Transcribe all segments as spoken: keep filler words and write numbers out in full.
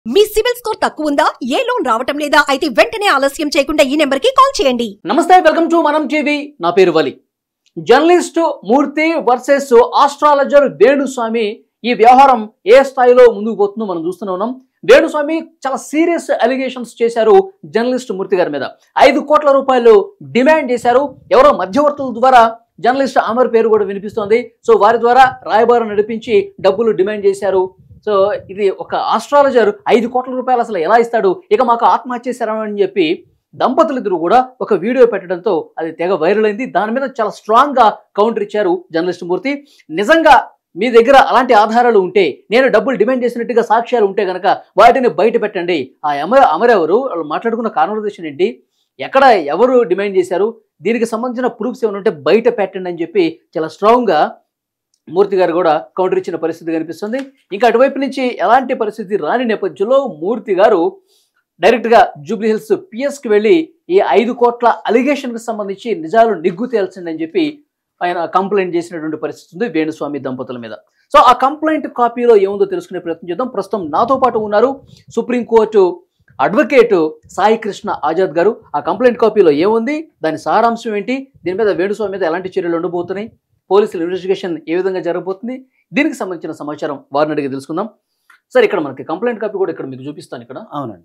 మీ CIBIL score తక్కువ ఉందా? ఏ loan రావటం లేదా? అయితే వెంటనే ఆలస్యం చేయకుండా ఈ నెంబర్ కి కాల్ చేయండి. నమస్తే, వెల్కమ్ టు మనం టీవీ. నా పేరు Vali. Journalist Murthy versus astrologer Venuswamy, ఈ వ్యవహారం ఏ స్థాయిలో ముందుకు పోతుందో మనం చూస్తూనే ఉన్నాం. వేణుస్వామి చాలా సీరియస్ అలిగేషన్స్ చేశారు జర్నలిస్ట్ మూర్తి గారి మీద. ఐదు కోట్ల రూపాయలు డిమాండ్ చేశారు. ఎవరో మధ్యవర్తుల ద్వారా జర్నలిస్ట్ అమర్ పేరు కూడా వినిపిస్తోంది. సో వారి ద్వారా రాయబారం నడిపించి డబ్బులు డిమాండ్ చేశారు. సో ఇది ఒక ఆస్ట్రాలజర్ ఐదు కోట్ల రూపాయలు అసలు ఎలా ఇస్తాడు, ఇక మాకు ఆత్మహత్య చేశారని అని చెప్పి దంపతులిద్దరూ కూడా ఒక వీడియో పెట్టడంతో అది తెగ వైరల్ అయింది. దాని మీద చాలా స్ట్రాంగ్ గా కౌంటర్ ఇచ్చారు జర్నలిస్ట్ మూర్తి. నిజంగా మీ దగ్గర అలాంటి ఆధారాలు ఉంటే, నేను డబ్బులు డిమాండ్ చేసినట్టుగా సాక్ష్యాలు ఉంటే కనుక వాటిని బయట పెట్టండి. ఆ అమర అమరెవరు, వాళ్ళు మాట్లాడుకున్న కాన్వర్సేషన్ ఏంటి, ఎక్కడ ఎవరు డిమాండ్ చేశారు, దీనికి సంబంధించిన ప్రూఫ్స్ ఏమైనా ఉంటే బయట పెట్టండి అని చెప్పి చాలా స్ట్రాంగ్ గా మూర్తి గారు కూడా కౌంటర్ ఇచ్చిన పరిస్థితి కనిపిస్తుంది. ఇంకా అటువైపు నుంచి ఎలాంటి పరిస్థితి రాని నేపథ్యంలో మూర్తి గారు డైరెక్ట్ గా జూబ్లీ హిల్స్ పిఎస్ కి వెళ్ళి ఈ ఐదు కోట్ల అలిగేషన్ కి సంబంధించి నిజాలు నిగ్గు తేల్చండి అని చెప్పి ఆయన కంప్లైంట్ చేసినటువంటి పరిస్థితి ఉంది వేణుస్వామి దంపతుల మీద. సో ఆ కంప్లైంట్ కాపీలో ఏముందో తెలుసుకునే ప్రయత్నం చేద్దాం. ప్రస్తుతం నాతో పాటు ఉన్నారు సుప్రీంకోర్టు అడ్వకేట్ సాయి కృష్ణ ఆజాద్ గారు. ఆ కంప్లైంట్ కాపీలో ఏముంది, దాని సారాంశం ఏంటి, దీని మీద వేణుస్వామి మీద ఎలాంటి చర్యలు ఉండబోతున్నాయి, పోలీసుల ఇన్వెస్టిగేషన్ ఏ విధంగా జరగబోతుంది, దీనికి సంబంధించిన సమాచారం వారిని అడిగి తెలుసుకుందాం. సార్, ఇక్కడ మనకి కంప్లైంట్ కాపీ కూడా ఇక్కడ మీకు చూపిస్తాను. ఇక్కడ అవునండి,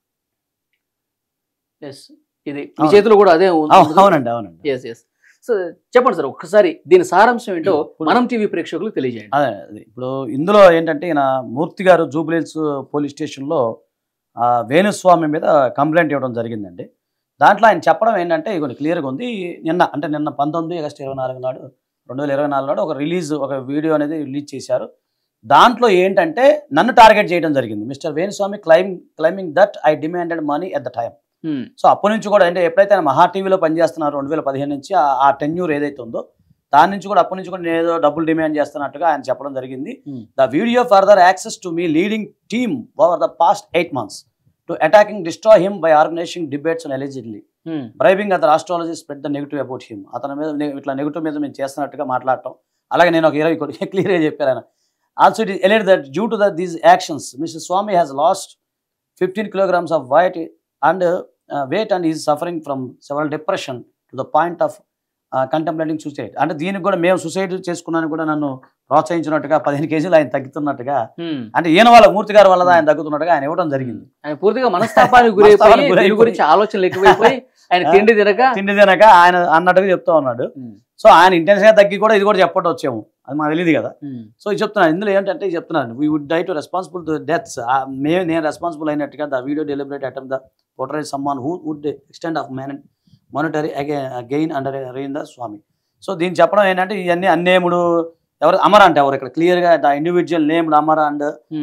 ఎస్, ఇది మీ చేతిలో కూడా అదే అవునండి అవునండి ఎస్ ఎస్ సో చెప్పండి సార్, ఒక్కసారి దీని సారాంశం ఏంటో మనం టీవీ ప్రేక్షకులకు తెలియజేయండి. అదే, ఇప్పుడు ఇందులో ఏంటంటే ఈయన మూర్తి గారు జూబ్లీ హిల్స్ పోలీస్ స్టేషన్లో వేణుస్వామి మీద కంప్లైంట్ ఇవ్వడం జరిగిందండి. దాంట్లో ఆయన చెప్పడం ఏంటంటే ఇక క్లియర్గా ఉంది. నిన్న అంటే నిన్న పంతొమ్మిది ఆగస్టు ఇరవై నాలుగు నాడు రెండు వేల ఇరవై నాలుగు నాడు ఒక రిలీజ్ ఒక వీడియో అనేది రిలీజ్ చేశారు. దాంట్లో ఏంటంటే నన్ను టార్గెట్ చేయడం జరిగింది. Mister Venuswamy claim claiming that I demanded money at the time. So అప్పటి నుంచి కూడా అంటే ఎప్పుడైతే ఆయన మహా టీవీలో పనిచేస్తున్నారు రెండు వేల పదిహేను నుంచి ఆ టెన్యూర్ ఏదైతే ఉందో దాని నుంచి కూడా అప్పటి నుంచి కూడా నేను ఏదో డబ్బులు డిమాండ్ చేస్తున్నట్టుగా ఆయన చెప్పడం జరిగింది. The video further access to me leading team over the past eight months to attacking destroy him by organising debates and allegedly bribing other astrology spread the negative about him. అతని మీద ఇట్లా negative మీద మేము చేస్తున్నట్టుగా మాట్లాడటం. అలాగే నేను ఒక ఇరవై కోటి క్లియర్గా చెప్పారు ఆయన. Also it is alleged that due to the these actions mister Swamy has lost fifteen kilograms of weight and weight and he is suffering from several depression to the point of uh, contemplating suicide. అంటే దీనికి కూడా మేము suicide చేసుకున్నాను కూడా నన్ను ప్రోత్సహించినట్టుగా పదిహేను కేజీలు ఆయన తగ్గుతున్నట్టుగా, అంటే ఈయన వాళ్ళ మూర్తి గారి వల్ల ఆయన తగ్గుతున్నట్టుగా ఆయన ఇవ్వడం జరిగింది. ఆయన పూర్తిగా మనస్తాపానికి గురైపోయి గురించి ఆలోచనలు ఎక్కువైపోయి ఆయన తిండి తినక తిండి తినక ఆయన అన్నట్టుగా చెప్తా ఉన్నాడు. సో ఆయన ఇంటెన్షన్ గా తగ్గి కూడా ఇది కూడా చెప్పడం వచ్చాము, అది మాకు తెలియదు కదా. సో ఇది చెప్తున్నాను. ఇందులో ఏంటంటే చెప్తున్నాను, we would die to responsible to deaths. మేము నేను రెస్పాన్సిబుల్ అయినట్టుగా the video deliberate attempt the portrays someone who would extend of monetary gain under Rayendra Swami. So దీన్ని చెప్పడం ఏంటంటే ఇవన్నీ అన్నేముడు ఎవరు అమర్ అంటే ఎవరు ఇక్కడ క్లియర్ గా the individual named Amar and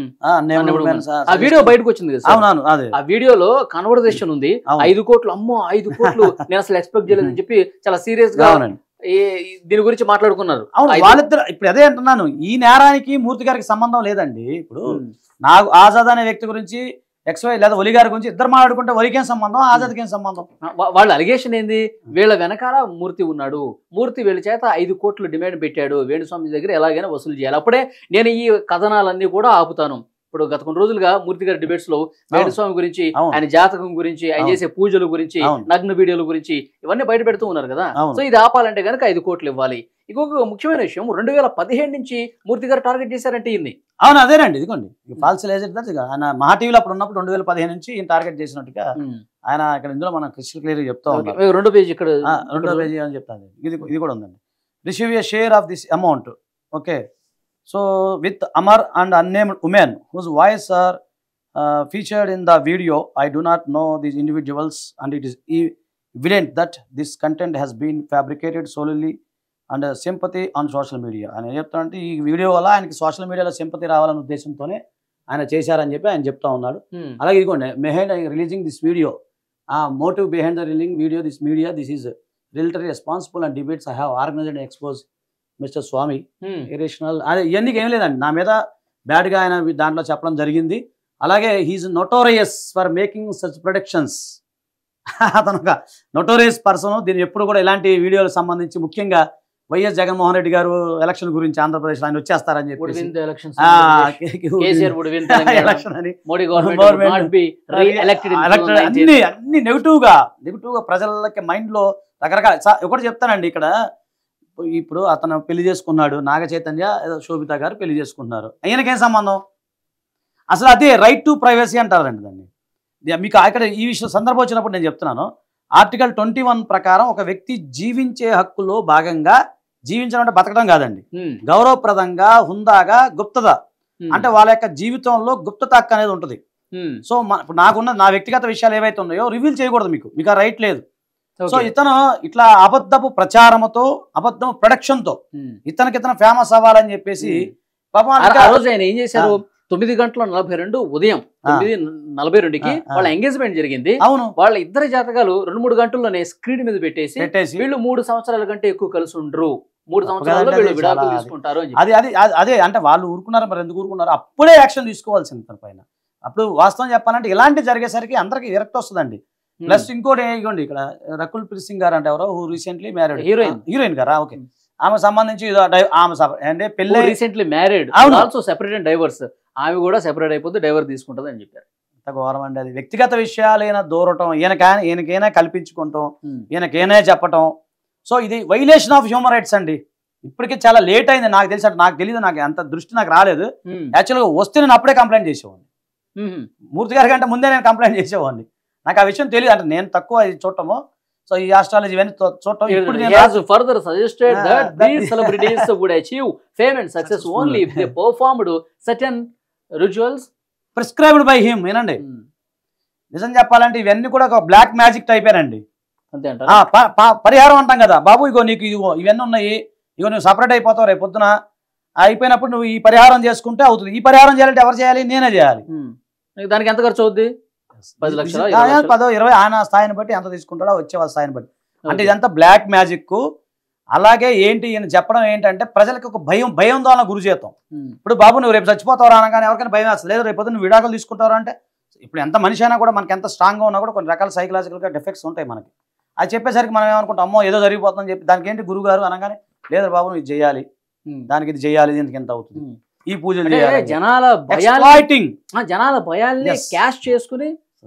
ఆ వీడియో బయటకు వచ్చింది కదా. అవునవును, అదే ఆ వీడియోలో కన్వర్సేషన్ ఉంది. ఐదు కోట్లు అమ్మో ఐదు కోట్లు నేను అసలు ఎక్స్పెక్ట్ చేయలేదని చెప్పి చాలా సీరియస్ గా దీని గురించి మాట్లాడుకున్నారు. అవును, వాళ్ళిద్దరు ఇప్పుడు అదే అంటున్నాను, ఈ నేరానికి మూర్తి గారికి సంబంధం లేదండి. ఇప్పుడు నాకు ఆజాద్ అనే వ్యక్తి గురించి ఎక్స్వై లేదా ఒలి గారి గురించి ఇద్దరు మాట్లాడుకుంటే ఒలికేం సంబంధం, ఆజాద్కి ఏం సంబంధం? వాళ్ళ అలిగేషన్ ఏంది, వీళ్ళ వెనకాల మూర్తి ఉన్నాడు, మూర్తి వీళ్ళ చేత ఐదు కోట్లు డిమాండ్ పెట్టాడు, వేణుస్వామి దగ్గర ఎలాగైనా వసూలు చేయాలి, అప్పుడే నేను ఈ కథనాలన్నీ కూడా ఆపుతాను. ఇప్పుడు గత కొన్ని రోజులుగా మూర్తి గారి డిబేట్స్ లో వేణుస్వామి గురించి, ఆయన జాతకం గురించి, ఆయన చేసే పూజల గురించి, నగ్న వీడియోల గురించి ఇవన్నీ బయట పెడుతూ ఉన్నారు కదా. సో ఇది ఆపాలంటే కనుక ఐదు కోట్లు ఇవ్వాలి. ఇంకొక ముఖ్యమైన విషయం, రెండు వేల పదిహేడు నుంచి మూర్తి గారు టార్గెట్ చేశారంటే ఇన్ని. అవును, అదేనండి, ఇదిగోండి ఫాల్స్ ఎలిజెడ్ ఆయన మహా టీవీలో అప్పుడు ఉన్నప్పుడు రెండు వేల పదిహేను నుంచి ఈయన టార్గెట్ చేసినట్టుగా ఆయన ఇక్కడ ఇందులో మనం క్రిస్టల్ క్లియర్ చెప్తా ఉన్నాం. రెండో పేజీ ఇక్కడ రెండో పేజీ అని చెప్తాను. ఇది ఇది కూడా ఉందండి. Receive a share of this amount. Okay, so with Amar and unnamed women whose voice are featured in the video. I do not know these individuals and it is evident that this content has been fabricated solely and sympathy on social media. ఆయన చెప్తానంటే ఈ video వల్ల ఆయనకి social మీడియాలో sympathy రావాలనే ఉద్దేశంతోనే ఆయన చేశారని చెప్పి ఆయన చెప్తా ఉన్నాడు. అలాగే ఇదిగోండి, బిహైండ్ రిలీజింగ్ దిస్ వీడియో, ఆ motive behind the releasing video this media this is retaliatory responsible and debates I have organised and expose mister Swamy irrational. అదే ఇవన్నీ ఏం లేదండి, నా మీద బ్యాడ్గా ఆయన దాంట్లో చెప్పడం జరిగింది. అలాగే he is notorious for making such productions. అతను ఒక నోటోరియస్ పర్సన్. దీన్ని ఎప్పుడు కూడా ఇలాంటి వీడియోలకు సంబంధించి ముఖ్యంగా వైఎస్ జగన్మోహన్ రెడ్డి గారు ఎలక్షన్ గురించి ఆంధ్రప్రదేశ్ ఆయన వచ్చేస్తారని would చెప్పేసి win the elections. ఆ, KCR would win Telangana. Election అని Modi government Government would not be re-elected in elected twenty nineteen. అన్ని అన్ని నెగిటివ్ గా నెగిటివ్ గా ప్రజలకి మైండ్ లో రకరకాల సా- ఒకటి చెప్తానండి ఇక్కడ ఇప్పుడు అతను పెళ్లి చేసుకున్నాడు నాగ చైతన్య ఏదో శోభిత గారు పెళ్లి చేసుకున్నారు ఆయనకేం సంబంధం అసలు అదే రైట్ టు ప్రైవసీ అంటారండి దాన్ని ఇది మీకు అక్కడ ఈ విషయం సందర్భం వచ్చినప్పుడు నేను చెప్తున్నాను ఆర్టికల్ ట్వంటీ వన్ ప్రకారం ఒక వ్యక్తి జీవించే హక్కులో భాగంగా జీవించడం అంటే బతకడం కాదండి Hmm. గౌరవప్రదంగా హుందాగా గుప్తత Hmm. అంటే వాళ్ళ యొక్క జీవితంలో గుప్తత హక్కు అనేది ఉంటుంది Hmm. సో మన ఇప్పుడు నాకున్న నా వ్యక్తిగత విషయాలు ఏవైతే ఉన్నాయో రివీల్ చేయకూడదు మీకు మీకు ఆ రైట్ లేదు సో Okay. ఇతను ఇట్లా అబద్ధపు ప్రచారముతో అబద్ధపు ప్రొడక్షన్తో Hmm. ఇతనికి ఇతను ఫేమస్ అవ్వాలని చెప్పేసి Hmm. పాపం ఆ అందుకే- ఆ రోజు ఆయన ఏం చేశారు తొమ్మిది గంటల నలభై రెండు ఉదయం తొమ్మిది నలభై రెండుకి ఆ, ఆ. వాళ్ళ ఎంగేజ్మెంట్ జరిగింది. అవును వాళ్ళ ఇద్దరు జాతకాలు రెండు మూడు గంటల్లోనే స్క్రీన్ మీద పెట్టేసి పెట్టేసి వీళ్ళు మూడు సంవత్సరాల కంటే ఎక్కువ కలిసి ఉండరు, మూడు తప్పు సంవత్సరాల్లో కదండి, వీళ్ళు అది విడాకులు చాలా- తీసుకుంటారు అని చెప్పి. అది అది అది- అదే అంటే వాళ్ళు ఊరుకున్నారు మరి ఎందుకు ఊరుకున్నారు అప్పుడే యాక్షన్ తీసుకోవాల్సింది తన పైన. అప్పుడు వాస్తవం చెప్పాలంటే ఇలాంటి జరిగేసరికి అందరికి విరక్తి వస్తుందండి. Hmm. ప్లస్ ఇంకోటి ఇగోండి ఇక్కడ రకుల్ ప్రీత్ సింగ్ గారు అంటే ఎవరో రీసెంట్లీ మ్యారీడ్ Heroine. హీరోయిన్ గారా ఓకే Hmm. ఆమె సంబంధించి ఇదో డై- ఆమె సప- అంటే పెళ్ళి రీసెంట్లీ మ్యారీడ్ అవును. Also separate and divorce. ఆమె కూడా సెపరేట్ అయిపోతే డైవర్ తీసుకుంటది అని చెప్పారు. ఘోరం అండి అది. వ్యక్తిగత విషయాలైనా దూరటం ఈయనకా ఈయనకైనా కల్పించుకుంటాం Hmm. ఈయనకైనా చెప్పటం సో ఇది వైలేషన్ ఆఫ్ హ్యూమన్ రైట్స్ అండి. ఇప్పటికే చాలా లేట్ అయింది నాకు తెలిసి అంటే నాకు తెలియదు నాకు అంత దృష్టి నాకు రాలేదు. Hmm. యాక్చువల్గా వస్తే నేను అప్పుడే కంప్లైంట్ చేసేవాడిని Hmm. మూర్తి గారి కంటే ముందే నేను కంప్లైంట్ చేసేవాడిని. నాకు ఆ విషయం తెలియదు అంటే నేను తక్కువ ఇది చూడటము సో ఈ ఆస్ట్రాలజీ ఇవన్నీ చూ- చూడటం ఇప్పుడు He నేను has further suggested Ah, that that- these celebrities would achieve fame and success Successful. only if they performed certain rituals. Prescribed by him ఏనండి. Hmm. నిజం చెప్పాలంటే ఇవన్నీ కూడా ఒక బ్లాక్ మ్యాజిక్ టైపేనండి. అంతే ఆ, అంటారు. ప- ప- పరిహారం అంటాం కదా బాబు ఇగో నీకు ఇదిగో ఇవన్నీ ఉన్నాయి ఇగో నువ్వు సపరేట్ అయిపోతావు రేపు పొద్దున అయిపోయినప్పుడు నువ్వు ఈ పరిహారం చేసుకుంటే అవుతుంది. ఈ పరిహారం చేయాలంటే ఎవరు చేయాలి నేనే చేయాలి. దానికి ఎంత ఖర్చు అవుద్ది? పది లక్షలా, ఇరవై ఆయన లక్షలా? పదో ఇరవై ఆయన స్థాయిని బట్టి ఎంత తీసుకుంటాడో వచ్చే వాళ్ళ స్థాయిని బట్టి అంటే Okay. ఇదంతా బ్లాక్ మ్యాజిక్. అలాగే ఏంటి ఈయన చెప్పడం ఏంటంటే ప్రజలకు ఒక భయం భయాందోళన గురి చేస్తాం. Hmm. ఇప్పుడు బాబు నువ్వు రేపు చచ్చిపోతావు అనగానే ఎవరికైనా భయం వేస్తుంది లేదు రేపు పొద్దున్న నువ్వు విడాకులు తీసుకుంటావు అంటే ఇప్పుడు ఎంత మనిషి అయినా కూడా మనకి ఎంత స్ట్రాంగ్గా ఉన్నా కూడా కొన్ని రకాల సైకలాజికల్గా డిఫెక్ట్స్ ఉంటాయి మనకి. అది చెప్పేసరికి మనం ఏమనుకుంటాం అమ్మో ఏదో జరిగిపోతుందని చెప్పి దానికి ఏంటి గురువు గారు అనగానే లేదు బాబు నువ్వు ఇది చేయాలి Hmm. దానికి ఇది చేయాలి దీనికి ఎంత అవుతుంది Hmm. ఈ పూజలు అంటే చేయాలి జనాల భయాల్ని Exploiting. ఆ, జనాల భయాల్ని Yes. క్యాష్ చేసుకుని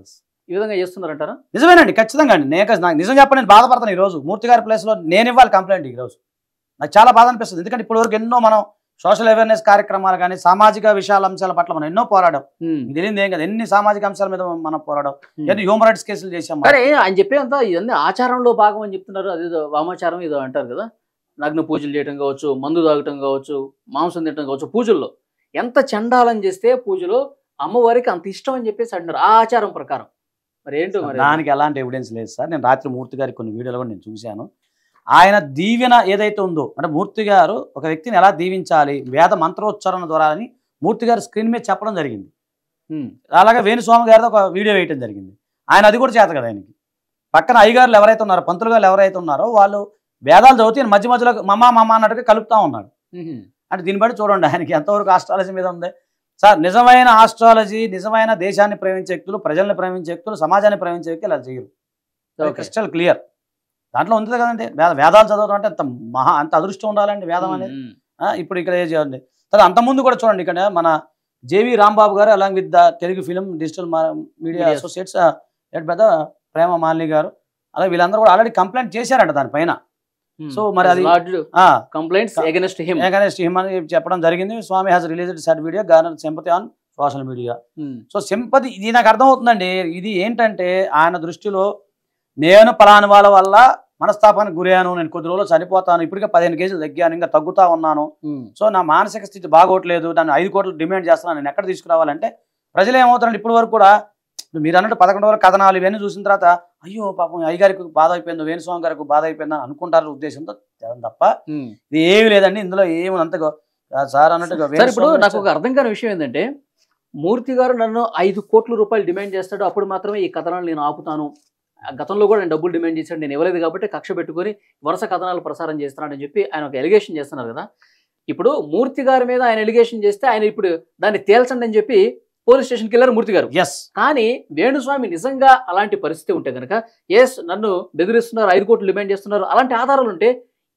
ఈ విధంగా చేస్తున్నారంటారా? నిజమేనండి ఖచ్చితంగా అండి. నేను నాకు నిజం చెప్ప నేను బాధపడతాను ఈ రోజు మూర్తి గారి ప్లేస్లో నేను ఇవ్వాలి కంప్లైంట్ ఈ రోజు. నాకు చాలా బాధ అనిపిస్తుంది ఎందుకంటే ఇప్పటివరకు ఎన్నో మనం సోషల్ అవేర్నెస్ కార్యక్రమాలు కానీ సామాజిక విషయాల అంశాల పట్ల మనం ఎన్నో పోరాడాం. Hmm. మీకు తెలియదు ఏం కదా ఎన్ని సామాజిక అంశాల మీద మనం పోరాడాం Hmm. ఎన్ని హ్యూమన్ రైట్స్ కేసులు చేసాం మనం. సరే ఆయన చెప్పేంత ఇవన్నీ ఆచారంలో భాగం అని చెప్తున్నారు. అదేదో వామాచారం ఏదో అంటారు కదా, నగ్న పూజలు చేయటం కావచ్చు, మందు తాగటం కావచ్చు, మాంసం తినటం కావచ్చు. పూజల్లో ఎంత చండాలం చేస్తే పూజలో అమ్మవారికి అంత ఇష్టం అని చెప్పేసి అంటున్నారు ఆ ఆచారం ప్రకారం. మరి ఏంటో మరి దానికి ఎలాంటి ఎవిడెన్స్ లేదు సార్. నేను రాత్రి మూర్తి గారి కొన్ని వీడియోలు కూడా నేను చూశాను. ఆయన దీవెన ఏదైతే ఉందో అంటే మూర్తి గారు ఒక వ్యక్తిని ఎలా దీవించాలి వేద మంత్రోచ్చారణ ద్వారా అని మూర్తి గారు స్క్రీన్ మీద చెప్పడం జరిగింది. Hmm. అలాగే వేణుస్వామి గారితో ఒక వీడియో వేయటం జరిగింది. ఆయన అది కూడా చేత కదా ఆయనకి. పక్కన అయ్యగారులు ఎవరైతే ఉన్నారో పంతులు గారు ఎవరైతే ఉన్నారో వాళ్ళు వేదాలు చదివితే ఈయన మధ్య మధ్యలో మమ్మ మమ్మ అన్నట్టుగా కలుపుతా ఉన్నాడు. Hmm. అంటే దీన్ని బట్టి చూడండి ఆయనకి ఎంతవరకు ఆస్ట్రాలజీ మీద ఉంది. సార్ నిజమైన ఆస్ట్రాలజీ నిజమైన దేశాన్ని ప్రేమించే వ్యక్తులు ప్రజల్ని ప్రేమించే వ్యక్తులు సమాజాన్ని ప్రేమించే వ్యక్తులు ఇలా చేయరు. Okay. క్రిస్టల్ క్లియర్ దాంట్లో ఉంది కదండి. వేద వేదాలు చదవడం అంటే అంత మహా అంత అదృష్టం ఉండాలండి వేదం అనేది. Hmm. ఆ, ఇప్పుడు ఇక్కడ ఏం చేయండి తర్వాత అంతకుముందు కూడా చూడండి ఇక్కడ మన జేవి రాంబాబు గారు along with the Telugu film digital media Yes. Associates పెద్ద ప్రేమ మాలిని గారు అలాగే వీళ్ళందరూ కూడా ఆల్రెడీ కంప్లైంట్ చేశారంట దానిపైన. Hmm. సో మరి అది Lodged ఆ, complaints against him. against him అని చెప్పడం జరిగింది. Swamy has released sad video garner sympathy on social media. Hmm. So sympathy ఇది నాకు అర్థమవుతుందండి. ఇది ఏంటంటే ఆయన దృష్టిలో నేను పలాని వాళ్ళ వల్ల మనస్తాపానికి గురయ్యాను, నేను కొద్ది రోజులు చనిపోతాను, ఇప్పటికే పదిహేను కేజీలు తగ్గాను, ఇంకా తగ్గుతా ఉన్నాను, Hmm. సో నా మానసిక స్థితి బాగోట్లేదు, నన్ను ఐదు కోట్లు డిమాండ్ చేస్తున్నాను, నేను ఎక్కడ తీసుకురావాలంటే ప్రజలు ఏమవుతారండి ఇప్పటి వరకు కూడా మీరు అన్నట్టు పదకొండు వరకు కథనాలు ఇవన్నీ చూసిన తర్వాత అయ్యో పాపం అయ్యగారికి బాధ అయిపోయిందో వేణుస్వామి గారికి బాధ అయిపోయిందని అనుకుంటారు ఉద్దేశంతో తప్ప Hmm. ఇది ఏమి లేదండి. ఇందులో ఏమి అంతగా సార్ అన్నట్టుగా సరే ఇప్పుడు నాకు ఒక అర్థం కాని విషయం ఏంటంటే మూర్తి గారు నన్ను ఐదు కోట్ల రూపాయలు డిమాండ్ చేస్తాడు, అప్పుడు మాత్రమే ఈ కథనాలు నేను ఆపుతాను, గతంలో కూడా నేను డబ్బులు డిమాండ్ చేశాడు, నేను ఇవ్వలేదు కాబట్టి కక్ష పెట్టుకొని వరుస కథనాలు ప్రసారం చేస్తున్నాడని చెప్పి ఆయన ఒక ఎలిగేషన్ చేస్తున్నారు కదా. ఇప్పుడు మూర్తి గారి మీద ఆయన ఎలిగేషన్ చేస్తే ఆయన ఇప్పుడు దాన్ని తేల్చండి అని చెప్పి పోలీస్ స్టేషన్కి వెళ్ళారు మూర్తి గారు. ఎస్ కానీ వేణుస్వామి నిజంగా అలాంటి పరిస్థితి ఉంటే కనుక ఎస్ నన్ను బెదిరిస్తున్నారు, ఐదు కోట్లు డిమాండ్ చేస్తున్నారు, అలాంటి ఆధారాలు ఉంటే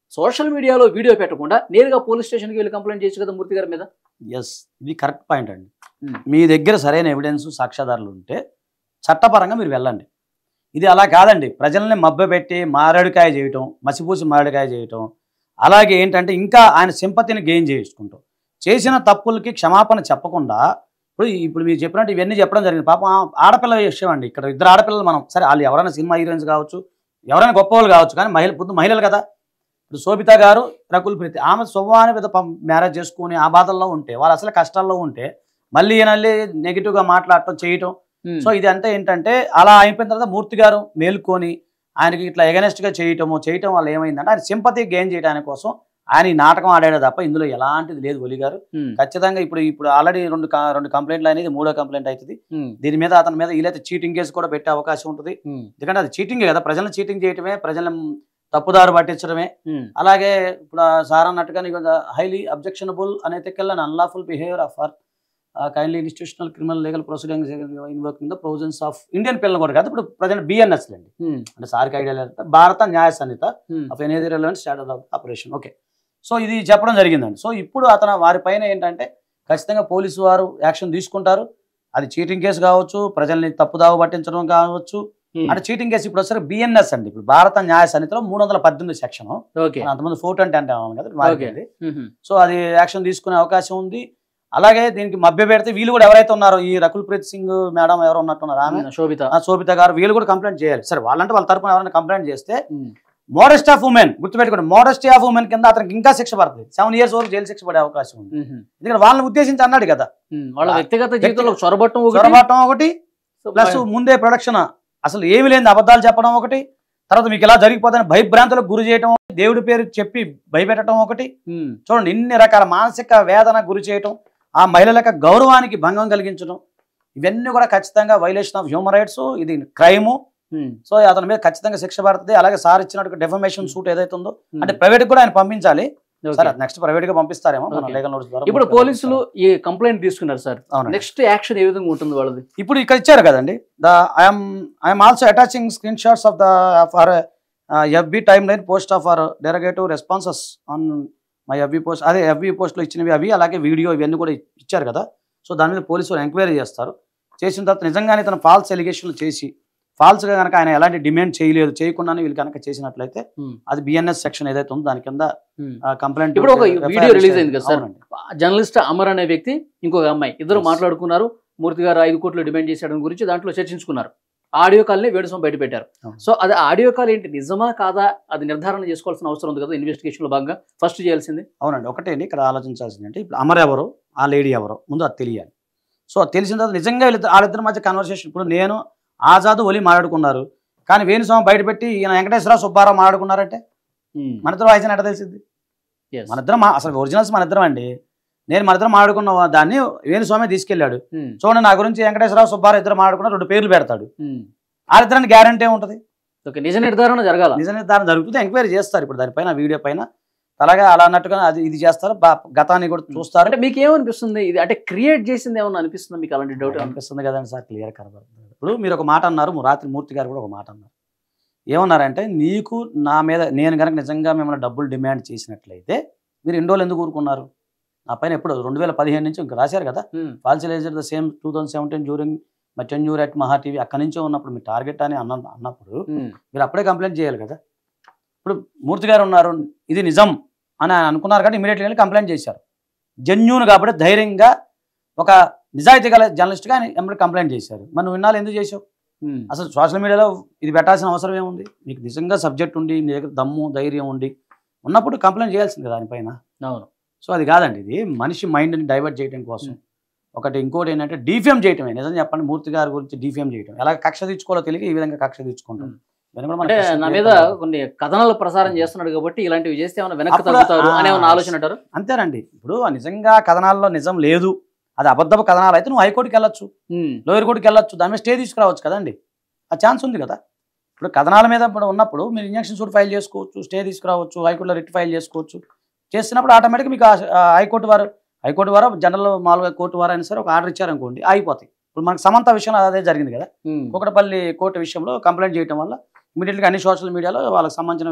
సోషల్ మీడియాలో వీడియో పెట్టకుండా నేరుగా పోలీస్ స్టేషన్కి వెళ్ళి కంప్లైంట్ చేయొచ్చు కదా మూర్తి గారి మీద. ఎస్, ఇది కరెక్ట్ పాయింట్ అండి. మీ దగ్గర సరైన ఎవిడెన్స్ సాక్ష్యాధారాలు ఉంటే చట్టపరంగా మీరు వెళ్ళండి. ఇది అలా కాదండి, ప్రజల్ని మభ్యపెట్టి మారేడుకాయ చేయటం, మసిపూసి మారేడుకాయ చేయటం, అలాగే ఏంటంటే ఇంకా ఆయన సింపతిని గెయిన్ చేసుకుంటాం, చేసిన తప్పులకి క్షమాపణ చెప్పకుండా ఇప్పుడు ఇప్పుడు మీరు చెప్పినట్టు ఇవన్నీ చెప్పడం జరిగింది. పాపం ఆడపిల్ల విషయం అండి. ఇక్కడ ఇద్దరు ఆడపిల్లలు మనం సరే వాళ్ళు ఎవరైనా సినిమా హీరోయిన్స్ కావచ్చు, ఎవరైనా గొప్ప వాళ్ళు కావచ్చు, కానీ మహిళ పొద్దు మహిళలు కదా. ఇప్పుడు శోభిత గారు, రకుల్ ప్రీతి, ఆమె శుభాన్ని పెద్ద మ్యారేజ్ చేసుకుని ఆ బాధల్లో ఉంటే, వాళ్ళు అసలు కష్టాల్లో ఉంటే మళ్ళీ ఈయనల్లి నెగిటివ్గా మాట్లాడటం చేయటం. సో ఇది అంతా ఏంటంటే అలా అయిపోయిన తర్వాత మూర్తి గారు మేలుకొని ఆయనకి ఇట్లా ఎగనెస్ట్గా చేయటము చేయటం వల్ల ఏమైందంటే ఆయన సింపతి గెయిన్ చేయడానికి కోసం ఆయన ఈ నాటకం ఆడాడు తప్ప ఇందులో ఎలాంటిది లేదు. ఒలి గారు ఖచ్చితంగా ఇప్పుడు ఇప్పుడు ఆల్రెడీ రెండు రెండు కంప్లైంట్లు అనేది మూడో కంప్లైంట్ అవుతుంది. దీని మీద అతని మీద వీలైతే చీటింగ్ కేసు కూడా పెట్టే అవకాశం ఉంటుంది. ఎందుకంటే అది చీటింగ్ కదా, ప్రజలను చీటింగ్ చేయటమే, ప్రజలను తప్పుదారు పట్టించడమే. అలాగే ఇప్పుడు సార్ అన్నట్టుగా highly objectionable unethical and unlawful behaviour of or kindly institutional criminal legal proceedings invoking the provisions of Indian పిల్లలు కూడా కాదు, ఇప్పుడు ప్రజెంట్ బిఎన్ఎస్ అండి. అంటే సార్కి ఐడియా లేదు, Bharat Nyaya Sanhita of any relevant standard of operation. Okay, so ఇది చెప్పడం జరిగిందండి. సో ఇప్పుడు అతను వారిపైన ఏంటంటే ఖచ్చితంగా పోలీసు వారు యాక్షన్ తీసుకుంటారు. అది చీటింగ్ కేసు కావచ్చు, ప్రజల్ని తప్పుదావ పట్టించడం కావచ్చు. అంటే చీటింగ్ కేసు ఇప్పుడు వచ్చారు బిఎన్ఎస్ అండి. ఇప్పుడు భారత న్యాయ సన్నిధిలో మూడు వందల పద్దెనిమిది సెక్షన్, అంతమంది ఫోర్ ట్వంటీ అంటే కదా. సో అది యాక్షన్ తీసుకునే అవకాశం ఉంది. అలాగే దీనికి మభ్య పెడితే వీళ్ళు కూడా ఎవరైతే ఉన్నారో ఈ రకుల్ ప్రీత్ సింగ్ మేడం ఎవరు ఉన్నట్టున్నారు, ఆమె శోభిత శోభిత గారు, వీళ్ళు కూడా కంప్లైంట్ చేయాలి. సరే వాళ్ళంటే వాళ్ళ తరపున ఎవరైనా కంప్లైంట్ చేస్తే మోడెస్టీ ఆఫ్ ఉమెన్ గుర్తుపెట్టుకోండి, మోడెస్టీ ఆఫ్ ఉమెన్ కింద అతనికి ఇంకా శిక్ష పడుతుంది. సెవెన్ ఇయర్స్ వరకు జైలు శిక్ష పడే అవకాశం ఉంది. ఎందుకంటే వాళ్ళని ఉద్దేశించి అన్నాడు కదా, వాళ్ళ వ్యక్తిగత జీవితంలో చొరబట్టం చొరబట్టం ఒకటి, ప్లస్ ముందే ప్రొడక్షన్ అసలు ఏమి లేని అబద్ధాలు చెప్పడం ఒకటి, తర్వాత మీకు ఇలా జరిగిపోతాయని భయభ్రాంతులకు గురి చేయటం, దేవుడి పేరు చెప్పి భయపెట్టడం ఒకటి. చూడండి ఇన్ని రకాల మానసిక వేదన గురి చేయటం, ఆ మహిళల యొక్క గౌరవానికి భంగం కలిగించడం, ఇవన్నీ కూడా ఖచ్చితంగా వైలేషన్ ఆఫ్ హ్యూమన్ రైట్స్, ఇది క్రైము. సో అతని మీద ఖచ్చితంగా శిక్ష పడుతుంది. అలాగే సార్ ఇచ్చినట్టు డెఫమేషన్ సూట్ ఏదైతే ఉందో అంటే ప్రైవేట్ కూడా ఆయన పంపించాలి. సరే నెక్స్ట్ ప్రైవేట్ గా పంపిస్తారేమో లీగల్ నోటీస్ ద్వారా. ఇప్పుడు పోలీసులు ఈ కంప్లైంట్ తీసుకున్నారు సార్, నెక్స్ట్ యాక్షన్ ఏ విధంగా ఉంటుంది వాళ్ళది? ఇప్పుడు ఇక్కడ ఇచ్చారు కదండి, the I'm I'm also attaching screenshots of the for FB timeline post of our derogative responses on my FB post. అదే ఎఫ్బి పోస్ట్లో ఇచ్చినవి అవి, అలాగే వీడియో ఇవన్నీ కూడా ఇచ్చారు కదా. సో దాని మీద పోలీసులు ఎంక్వైరీ చేస్తారు. చేసిన తర్వాత నిజంగానే తన ఫాల్స్ ఎలిగేషన్లు చేసి ఫాల్స్గా కనుక ఆయన ఎలాంటి డిమాండ్ చేయలేదు, చేయకుండానే వీళ్ళు కనుక చేసినట్లయితే అది బిఎన్ఎస్ సెక్షన్ ఏదైతే ఉందో దాని కింద కంప్లైంట్. ఇప్పుడు ఒక వీడియో రిలీజ్ అయింది కదా సార్, జర్నలిస్ట్ అమర్ అనే వ్యక్తి ఇంకొక అమ్మాయి ఇద్దరు మాట్లాడుకున్నారు, మూర్తి గారు ఐదు కోట్లు డిమాండ్ చేసేయడం గురించి దాంట్లో చర్చించుకున్నారు. ఆడియో కాల్ని వేణుస్వామి బయట పెట్టారు. సో అది ఆడియో కాల్ ఏంటి, నిజమా కాదా అది నిర్ధారణ చేసుకోవాల్సిన అవసరం ఉంది కదా ఇన్వెస్టిగేషన్ లో భాగంగా ఫస్ట్ చేయాల్సింది. అవునండి, ఒకటే అండి ఇక్కడ ఆలోచించాల్సింది అంటే ఇప్పుడు అమర్ ఎవరు, ఆ లేడీ ఎవరు ముందు అది తెలియాలి. సో అది తెలిసిన తర్వాత నిజంగా వాళ్ళిద్దరి మధ్య కన్వర్సేషన్, ఇప్పుడు నేను ఆజాద్ ఒలి మాట్లాడుకున్నారు, కానీ వేణుస్వామి బయట పెట్టి ఈయన వెంకటేశ్వరరావు సుబ్బారావు మాట్లాడుకున్నారంటే మన ఇద్దరం వాయిస్ ఎట్లా తెలిసింది? మన ఇద్దరం అసలు ఒరిజినల్స్ మన ఇద్దరం అండి. నేను మన ఇద్దరం మాట్లాడుకున్న దాన్ని వేణుస్వామి తీసుకెళ్లాడు. చూడండి నా గురించి వెంకటేశ్వరరావు సుబ్బారావు ఇద్దరు మాట్లాడుకున్న రెండు పేర్లు పెడతాడు, వాళ్ళిద్దరానికి గ్యారంటీ ఏముంటుంది? నిజ నిర్ధారణ జరగాలి, నిజ నిర్ధారణ జరుగుతుంది, ఎంక్వైరీ చేస్తారు. ఇప్పుడు దానిపైన వీడియో పైన అలాగే అలా అన్నట్టుగా అది ఇది చేస్తారు, గతాన్ని కూడా చూస్తారు. అంటే మీకు ఏమనిపిస్తుంది, ఇది అంటే క్రియేట్ చేసింది ఏమన్నా అనిపిస్తుంది మీకు? అలాంటి డౌట్ అనిపిస్తుంది కదండి సార్, క్లియర్ కనబడుతుంది. ఇప్పుడు మీరు ఒక మాట అన్నారు, రాత్రి మూర్తి గారు కూడా ఒక మాట అన్నారు. ఏమన్నారంటే నీకు నా మీద నేను కనుక నిజంగా మిమ్మల్ని డబ్బులు డిమాండ్ చేసినట్లయితే మీరు ఎన్ని రోజులు ఎందుకు ఊరుకున్నారు? నా పైన ఎప్పుడు రెండు వేల పదిహేను నుంచి ఇంకా రాశారు కదా, falsifier the same two thousand seventeen during my tenure at Maha TV, అక్కడి నుంచే ఉన్నప్పుడు మీ టార్గెట్ అని అన్న అన్నప్పుడు మీరు అప్పుడే కంప్లైంట్ చేయాలి కదా. ఇప్పుడు మూర్తి గారు ఉన్నారు, ఇది నిజం అని అనుకున్నారు కాబట్టి ఇమీడియట్గా వెళ్ళి కంప్లైంట్ చేశారు. జెన్యూన్ కాబట్టి ధైర్యంగా ఒక నిజాయితీ గల జర్నలిస్ట్గా ఆయన ఎమ్మడి కంప్లైంట్ చేశారు. మరి నువ్వు ఇన్నాళ్ళు ఎందుకు చేసావు? అసలు సోషల్ మీడియాలో ఇది పెట్టాల్సిన అవసరం ఏముంది? నీకు నిజంగా సబ్జెక్ట్ ఉండి నీ దగ్గర దమ్ము ధైర్యం ఉండి ఉన్నప్పుడు కంప్లైంట్ చేయాల్సింది కదా దానిపైన. అవును. సో అది కాదండి, ఇది మనిషి మైండ్ని డైవర్ట్ చేయడం కోసం. ఒకటి ఇంకోటి ఏంటంటే డీఫేమ్ చేయటమే. నిజం చెప్పండి, మూర్తి గారి గురించి డీఫేమ్ చేయటం, ఎలా కక్ష తీర్చుకోవాలో తెలియక ఈ విధంగా కక్ష తీర్చుకుంటాం. అంటే నా మీద కొన్ని కథనాలు ప్రసారం చేస్తున్నాడు కాబట్టి ఇలాంటివి చేస్తే ఏమైనా వెనక్కి తగ్గుతారు అనే ఆలోచన అంటారు. అంతేనండి, ఇప్పుడు నిజంగా కథనాల్లో నిజం లేదు, అది అబద్ధపు కథనాలు అయితే నువ్వు హైకోర్టుకి వెళ్ళొచ్చు, లోయర్ కోర్టుకి వెళ్ళొచ్చు, దాని మీద స్టే తీసుకురావచ్చు కదండి. ఆ ఛాన్స్ ఉంది కదా. ఇప్పుడు కథనాల మీద ఇప్పుడు ఉన్నప్పుడు మీరు ఇంజక్షన్ సూట్ ఫైల్ చేసుకోవచ్చు, స్టే తీసుకురావచ్చు, హైకోర్టులో రిట్ ఫైల్ చేసుకోవచ్చు. చేస్తున్నప్పుడు ఆటోమేటిక్గా మీకు హైకోర్టు వారు హైకోర్టు వారు జనరల్ మామూలుగా కోర్టు వారు అయినా సరే ఒక ఆర్డర్ ఇచ్చారనుకోండి అయిపోతాయి. ఇప్పుడు మనకు సమంత విషయంలో అదే జరిగింది కదా, కుకటపల్లి కోర్టు విషయంలో కంప్లైంట్ చేయడం వల్ల ఇమీడియట్గా అన్ని సోషల్ మీడియాలో వాళ్ళకి సంబంధించిన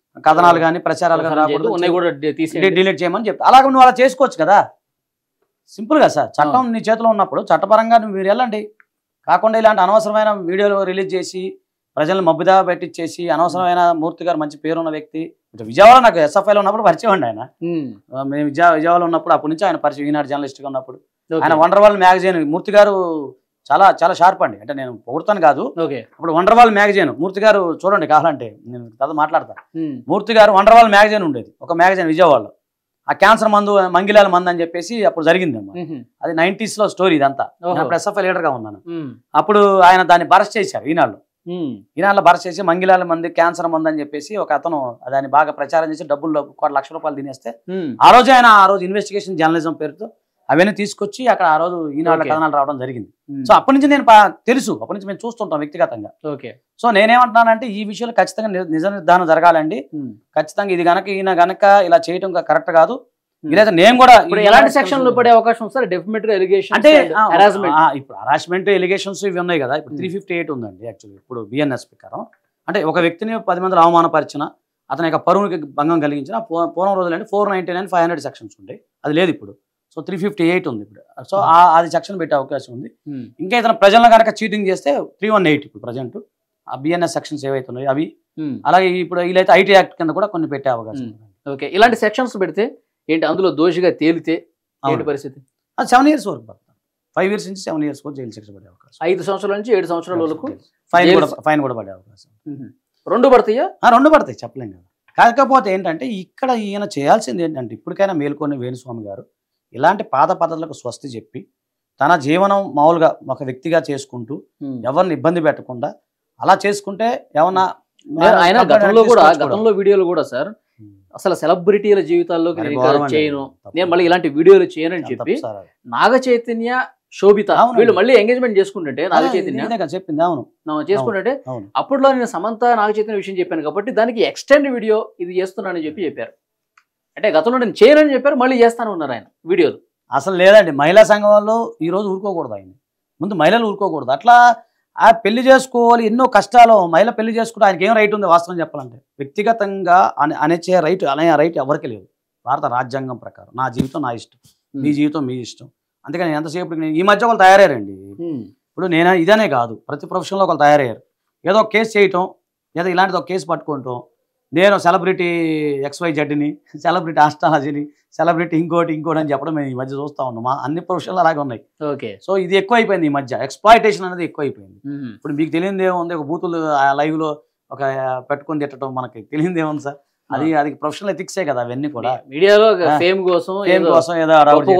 కథనాలు కానీ ప్రచారాలు కానీ రాకూడదు, ఉన్నాయి కూడా తీసి డిలీట్ చేయమని చెప్తా. అలాగే నువ్వు అలా చేసుకోవచ్చు కదా, సింపుల్గా సార్. చట్టం నీ చేతిలో ఉన్నప్పుడు చట్టపరంగా నువ్వు మీరు వెళ్ళండి. కాకుండా ఇలాంటి అనవసరమైన వీడియోలు రిలీజ్ చేసి ప్రజలను మబ్బుదా పెట్టించేసి అనవసరమైన మూర్తి గారు మంచి పేరున్న వ్యక్తి. విజయవాడ నాకు ఎస్ఎఫ్ఐలో ఉన్నప్పుడు పరిచయం అండి ఆయన. మేము విజయ విజయవాడలో ఉన్నప్పుడు అప్పటి నుంచి ఆయన పరిచయం, ఈనాడు జర్నలిస్ట్గా ఉన్నప్పుడు. ఆయన వండర్ వరల్డ్ మ్యాగజైన్, మూర్తి గారు చాలా చాలా షార్ప్ అండి. అంటే నేను పొగుడుతాను కాదు, ఇప్పుడు వండర్ వరల్డ్ మ్యాగజైన్ మూర్తి గారు చూడండి, కావాలంటే నేను తర్వాత మాట్లాడతాను. మూర్తి గారు వండర్ వరల్డ్ మ్యాగజైన్ ఉండేది, ఒక మ్యాగజైన్ విజయవాడలో. ఆ క్యాన్సర్ మందు మంగిలాల మందు అని చెప్పేసి అప్పుడు జరిగిందమ్మా. అది నైన్టీస్ లో స్టోరీ ఇదంతా. అప్పుడు ఎస్ఎఫ్ఐ లీడర్ గా ఉన్నాను. అప్పుడు ఆయన దాన్ని బరస్ట్ చేశారు ఈనాళ్ళు. ఈనాళ్ళు బరస్ట్ చేసి మంగిలాల మంది క్యాన్సర్ మందు అని చెప్పేసి ఒక అతను దాన్ని బాగా ప్రచారం చేసి డబ్బులు కోట్ల లక్ష రూపాయలు తినేస్తే ఆ రోజు ఆయన ఆ రోజు ఇన్వెస్టిగేషన్ జర్నలిజం పేరుతో అవన్నీ తీసుకొచ్చి అక్కడ ఆ రోజు ఈనాళ్ళ కథనాలు రావడం జరిగింది. సో అప్పటి నుంచి నేను తెలుసు, అప్పటి నుంచి మేము చూస్తుంటాం వ్యక్తిగతంగా. సో నేనేమంటున్నానంటే ఈ విషయంలో ఖచ్చితంగా నిజ నిర్ధారణ జరగాలండి. ఖచ్చితంగా ఇది గనక ఈయన గనక ఇలా చేయడం కరెక్ట్ కాదు. ఇదైతే నేను కూడా ఎలాంటి సెక్షన్ లో పడే అవకాశం ఉంది సార్? డెఫినెట్లీ ఎలిగేషన్ అంటే ఇప్పుడు హరాస్మెంట్ ఎలిగేషన్స్ ఇవి ఉన్నాయి కదా. ఇప్పుడు త్రీ ఫిఫ్టీ ఎయిట్ ఉందండి యాక్చువల్లీ ఇప్పుడు బిఎన్ఎస్ ప్రకారం. అంటే ఒక వ్యక్తిని పది మందిని అవమానపరిచిన, అతని యొక్క పరువుకి భంగం కలిగించిన పూర్వం రోజులు అంటే four ninety nine five hundred sections ఉంటాయి, అది లేదు ఇప్పుడు. సో త్రీ ఫిఫ్టీ ఎయిట్ ఉంది ఇప్పుడు. సో అది సెక్షన్ పెట్టే అవకాశం ఉంది. ఇంకా ఇతను ప్రజలను కనుక చీటింగ్ చేస్తే త్రీ వన్ ఎయిట్ ఇప్పుడు ప్రజెంట్ ఆ బిఎన్ఎస్ సెక్షన్స్ ఏవైతే ఉన్నాయో అవి. అలాగే ఇప్పుడు వీలైతే ఐటీ యాక్ట్ కింద కూడా కొన్ని పెట్టే అవకాశం ఉంది. ఓకే, ఇలాంటి సెక్షన్స్ పెడితే ఏంటి, అందులో దోషిగా తేలితే ఏంటి పరిస్థితి? అది సెవెన్ ఇయర్స్ వరకు పడతాం, ఫైవ్ ఇయర్స్ నుంచి సెవెన్ ఇయర్స్ వరకు జైలు శిక్ష పడే అవకాశం, ఐదు సంవత్సరాల నుంచి ఏడు సంవత్సరాల వరకు ఫైన్ కూడా ఫైన్ కూడా పడే అవకాశం. రెండు పడతాయా? రెండు పడతాయి, చెప్పలేం కదా. కాకపోతే ఏంటంటే ఇక్కడ ఈయన చేయాల్సింది ఏంటంటే ఇప్పటికైనా మేల్కొని వేణుస్వామి గారు ఇలాంటి పాత పద్ధతులకు స్వస్తి చెప్పి తన జీవనం మామూలుగా ఒక వ్యక్తిగా చేసుకుంటూ ఎవరిని ఇబ్బంది పెట్టకుండా అలా చేసుకుంటే ఏమన్నా. ఆయన గతంలో కూడా గతంలో వీడియోలు కూడా సార్ అసలు సెలబ్రిటీల జీవితాల్లోకి చేయను, నేను మళ్ళీ ఇలాంటి వీడియోలు చేయను అని చెప్పి నాగ చైతన్య శోభిత వీళ్ళు మళ్ళీ ఎంగేజ్మెంట్ చేసుకుంటుంటే నాగ చైతన్య చెప్పింది అవును చేసుకుంటుంటే అప్పట్లో నేను సమంత నాగ చైతన్య విషయం చెప్పాను కాబట్టి దానికి ఎక్స్టెండ్ వీడియో ఇది చేస్తున్నానని చెప్పి చెప్పారు. అంటే గతంలో నేను చేయనని చెప్పారు, మళ్ళీ చేస్తాను ఉన్నారు ఆయన వీడియోలు. అసలు లేదండి, మహిళా సంఘం వాళ్ళు ఈ రోజు ఊరుకోకూడదు, ఆయన ముందు మహిళలు ఊరుకోకూడదు. అట్లా ఆ పెళ్లి చేసుకోవాలి, ఎన్నో కష్టాలు. మహిళ పెళ్లి చేసుకుంటే ఆయనకి ఏం రైట్ ఉంది వాస్తవం చెప్పాలంటే? వ్యక్తిగతంగా అనే అనేచే రైట్ అనే రైట్ ఎవరికి లేదు భారత రాజ్యాంగం ప్రకారం. నా జీవితం నా ఇష్టం, మీ జీవితం మీ ఇష్టం. అందుకని ఎంతసేపు నేను ఈ మధ్య వాళ్ళు తయారయ్యారండి. ఇప్పుడు నేను ఇదనే కాదు, ప్రతి ప్రొఫెషన్లో ఒకళ్ళు తయారయ్యారు. ఏదో ఒక కేసు చేయటం, ఏదో ఇలాంటిది ఒక కేసు పట్టుకుంటాం. నేను సెలబ్రిటీ ఎక్స్వై జడ్ని, సెలబ్రిటీ ఆస్ట్రాలజీని, సెలబ్రిటీ ఇంకోటి ఇంకోటి అని చెప్పడం మేము ఈ మధ్య చూస్తూ ఉన్నాం. మా అన్ని ప్రొఫెషన్లు అలాగే ఉన్నాయి. ఓకే, సో ఇది ఎక్కువ అయిపోయింది ఈ మధ్య, ఎక్స్ప్లాయిటేషన్ అనేది ఎక్కువ అయిపోయింది. ఇప్పుడు మీకు తెలియదు ఏముంది, ఒక బూతులు లైవ్ లో ఒక పెట్టుకొని తిట్టడం మనకి తెలియదు ఏముంది సార్? అది అది ప్రొఫెషనల్ ఎథిక్సే కదా అవన్నీ కూడా. మీడియాలో ఫేమ్ కోసం ఫేమ్ కోసం ఏదో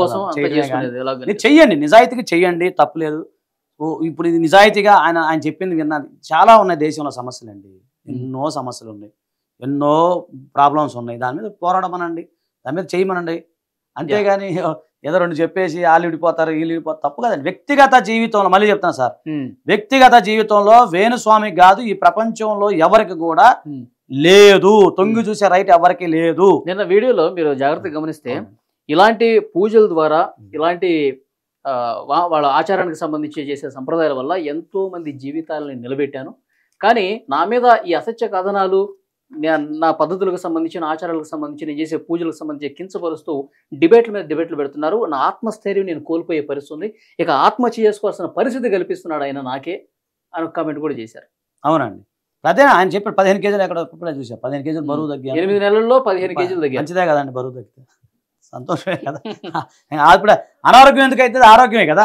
చెయ్యండి, నిజాయితీగా చెయ్యండి, తప్పులేదు. ఇప్పుడు ఇది నిజాయితీగా ఆయన ఆయన చెప్పింది విన్నది. చాలా ఉన్నాయి దేశంలో సమస్యలు అండి, ఎన్నో సమస్యలు ఉన్నాయి, ఎన్నో ప్రాబ్లమ్స్ ఉన్నాయి. దాని మీద పోరాడమనండి, దాని మీద చేయమనండి. అంతేగాని ఏదో రెండు చెప్పేసి వాళ్ళు విడిపోతారు వీళ్ళు విడిపోతారు తప్పు కదండి. వ్యక్తిగత జీవితంలో మళ్ళీ చెప్తాను సార్, వ్యక్తిగత జీవితంలో వేణుస్వామికి కాదు ఈ ప్రపంచంలో ఎవరికి కూడా లేదు, తొంగి చూసే రైట్ ఎవరికి లేదు. నిన్న వీడియోలో మీరు జాగ్రత్తగా గమనిస్తే ఇలాంటి పూజల ద్వారా ఇలాంటి వాళ్ళ ఆచారానికి సంబంధించి చేసే సంప్రదాయాల వల్ల ఎంతో మంది జీవితాలని నిలబెట్టాను. కానీ నా మీద ఈ అసత్య కథనాలు, నా పద్ధతులకు సంబంధించిన ఆచారాలకు సంబంధించి నేను చేసే పూజలకు సంబంధించి కించపరుస్తూ డిబేట్ల మీద డిబేట్లు పెడుతున్నారు. నా ఆత్మస్థైర్యం నేను కోల్పోయే పరిస్థితి ఉంది, ఇక ఆత్మహత్య చేసుకోవాల్సిన పరిస్థితి కల్పిస్తున్నాడు ఆయన నాకే అని కామెంట్ కూడా చేశారు. అవునండి, అదే ఆయన చెప్పాడు. పదిహేను కేజీలు ఎక్కడ చూసా, పదిహేను కేజీలు బరువు తగ్గి ఎనిమిది నెలల్లో పదిహేను కేజీలు తగ్గి మంచిదే కదండి, బరువు తగ్గితే సంతోషమే కదా. ఇప్పుడు అనారోగ్యం ఎందుకు అవుతుంది, ఆరోగ్యమే కదా.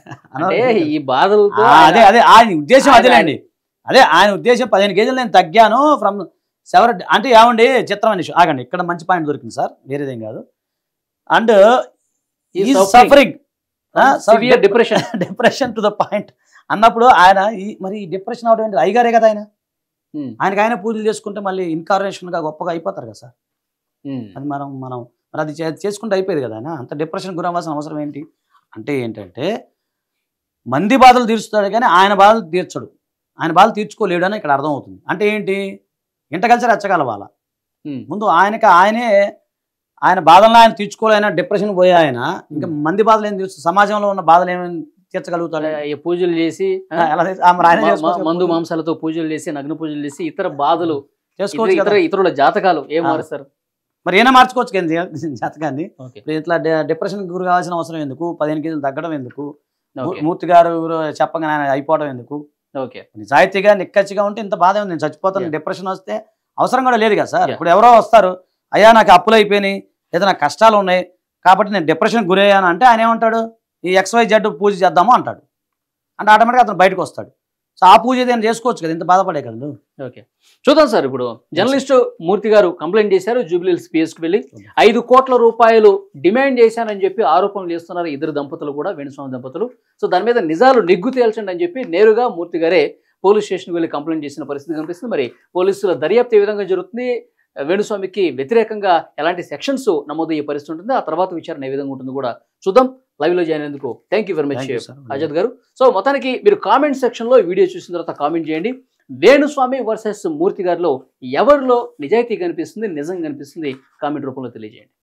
ఈ బాధలతో అదే అదే ఆయన ఉద్దేశం అదేలేండి. అదే ఆయన ఉద్దేశం పదిహేను కేజీలు నేను తగ్గాను ఫ్రమ్ సెవెన్ అంటే ఏమండి చిత్రం అని ఆగండి, ఇక్కడ మంచి పాయింట్ దొరికింది సార్, వేరేదేం కాదు. అండ్ ఈ suffering depression depression to the point అన్నప్పుడు ఆయన ఈ మరి ఈ డిప్రెషన్ అవడం ఏంటి, అయ్యగారే కదా ఆయన, ఆయనకి ఆయన పూజలు చేసుకుంటే మళ్ళీ ఇన్కార్నేషన్ గా గొప్పగా అయిపోతారు కదా సార్. అది మనం మనం మరి అది చేసుకుంటే అయిపోయేది కదా ఆయన. అంత డిప్రెషన్ గురవ్వాల్సిన అవసరం ఏంటి అంటే ఏంటంటే మంది బాధలు తీర్చుతాడు కానీ ఆయన బాధలు తీర్చడు, ఆయన బాధలు తీర్చుకోలేడు అని ఇక్కడ అర్థం అవుతుంది. అంటే ఏంటి, ఇంట కలిసి రెచ్చగల వాళ్ళ ముందు ఆయనకి ఆయనే ఆయన బాధలను ఆయన తీర్చుకోలేన డిప్రెషన్ పోయే ఆయన ఇంకా మంది బాధలు ఏం తీర్చు, సమాజంలో ఉన్న బాధలు ఏమైనా తీర్చగలుగుతాడు? పూజలు చేసి మందు మాంసాలతో పూజలు చేసి నగ్న పూజలు చేసి ఇతర బాధలు చేసుకోవచ్చు ఇతర కదా. ఇతరుల జాతకాలు ఏం ఆ. మారుస్తారు? మరి ఏమైనా మార్చుకోవచ్చు కదా జాతకాన్ని. ఓకే ఇప్పుడు ఇట్లా డి- డిప్రెషన్కి గురి కావాల్సిన అవసరం ఎందుకు? పదిహేను కేజీలు తగ్గడం ఎందుకు? మూ- ఓకే మూర్తి గారు చెప్పగానే ఆయన అయిపోవడం ఎందుకు? ఓకే నిజాయితీగా నిక్కచ్చిగా ఉంటే ఇంత బాధ ఉంది. నేను చచ్చిపోతాను, Yeah. డిప్రెషన్ వస్తే అవసరం కూడా లేదు కదా సార్. Yeah. ఇప్పుడు ఎవరో వస్తారు, అయ్యా నాకు అప్పులు అయిపోయినాయి లేదా నాకు కష్టాలు ఉన్నాయి కాబట్టి నేను డిప్రెషన్కి గురయ్యాను అంటే ఆయన ఏమంటాడు? ఈ ఎక్స్వై జెడ్ పూజ చేద్దాము అంటాడు. అంటే ఆటోమేటిక్గా అతను బయటకు వస్తాడు. సో ఆ పూజ ఏదైనా చేసుకోవచ్చు కదా, ఇంత బాధపడే కదా. ఓకే చూద్దాం సార్. ఇప్పుడు జర్నలిస్టు మూర్తి గారు కంప్లైంట్ చేశారు జూబ్లీహిల్స్ పిఎస్కి వెళ్ళి ఐదు కోట్ల రూపాయలు డిమాండ్ చేశానని చెప్పి ఆరోపణలు చేస్తున్నారు ఇద్దరు దంపతులు కూడా, వేణుస్వామి దంపతులు. సో దాని మీద నిజాలు నిగ్గు తేల్చండి అని చెప్పి నేరుగా మూర్తి గారే పోలీస్ స్టేషన్కి వెళ్ళి కంప్లైంట్ చేసిన పరిస్థితి కనిపిస్తుంది. మరి పోలీసుల దర్యాప్తు ఏ విధంగా జరుగుతుంది, వేణుస్వామికి వ్యతిరేకంగా ఎలాంటి సెక్షన్స్ నమోదయ్యే పరిస్థితి ఉంటుంది, ఆ తర్వాత విచారణ ఏ విధంగా ఉంటుంది కూడా చూద్దాం. లైవ్ లో జాయిన్ అయినందుకు thank you very much Thank you, sir. Azad garu. So మొత్తానికి మీరు కామెంట్ సెక్షన్ లో వీడియో చూసిన తర్వాత కామెంట్ చేయండి. వేణుస్వామి వర్సెస్ మూర్తి గారిలో ఎవరిలో నిజాయితీ కనిపిస్తుంది, నిజం కనిపిస్తుంది కామెంట్ రూపంలో తెలియజేయండి.